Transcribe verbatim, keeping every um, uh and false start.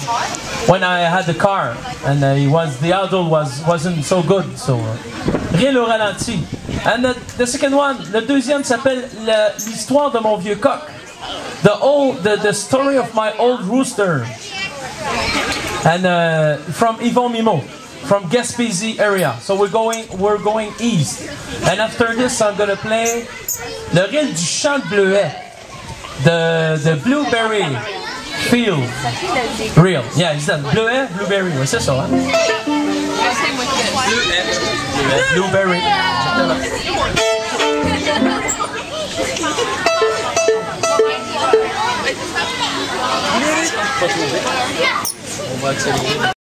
when I had the car, and uh, he was the audio was wasn't so good, so uh, rien au ralenti. And the, the second one, le deuxième s'appelle l'histoire de mon vieux coq, the old the, the story of my old rooster, and uh, from Yvon Mimo, from Gaspésie area. So we're going we're going east, and after this I'm gonna play le reel du champ de bleuets, the the blueberry field reel. Yeah, it's that bleuet, blueberry. Ouais, c'est ça. Hein? Blueberry. On va accélérer.